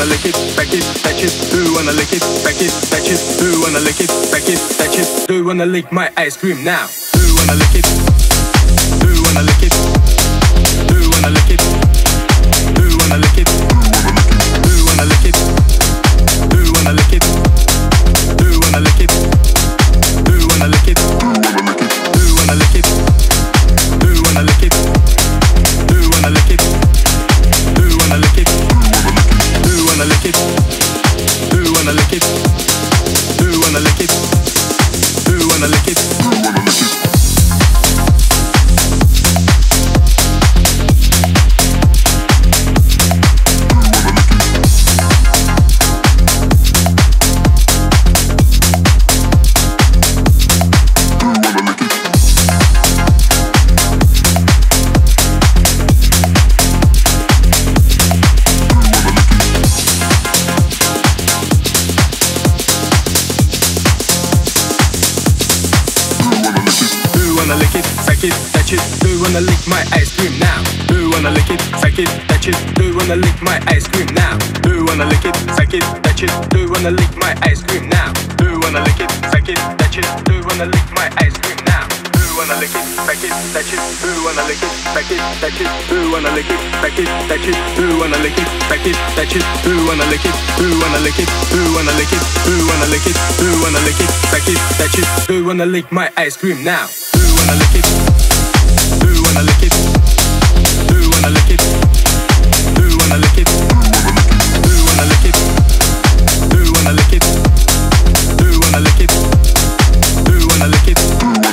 wanna lick it, back it, touch it? Do you wanna lick it, back it, touch it? Do you wanna lick it, back it, touch it? Do you wanna lick my ice cream now? Do you wanna lick it? Do you wanna lick it? Do you wanna lick it? Do you wanna lick it? Do you wanna lick it? Do you wanna lick it? Do you wanna lick it? Do you wanna lick it? Do you wanna lick it? Do you wanna lick it? Do you wanna lick it? Do you wanna lick it? Do you wanna lick it? Do you wanna lick it? Do you wanna lick it? Do you wanna lick it? Touch it, do you wanna lick my ice cream now? Do you wanna lick it, suck it, touch it? Do you wanna lick my ice cream now? Do you wanna lick it, suck it, touch it? Do you wanna lick my ice cream now? Do you wanna lick it, suck it, touch it? Do you wanna lick my ice cream now? Do you wanna lick it, suck it, touch it? Do you wanna lick it, suck it, touch it? Do you wanna lick it, suck it, touch it? Do you wanna lick it, suck it, touch it? Do you wanna lick it? Do you wanna lick it? Do you wanna lick it? Do you wanna lick it? Do you wanna lick it, suck it, touch it? Do you wanna lick my ice cream now? Do you wanna lick it? Do you wanna lick it? Do you wanna lick it? Do you wanna lick it? Do you wanna lick it? Do you wanna lick it? Do you wanna lick it? Do you wanna lick it?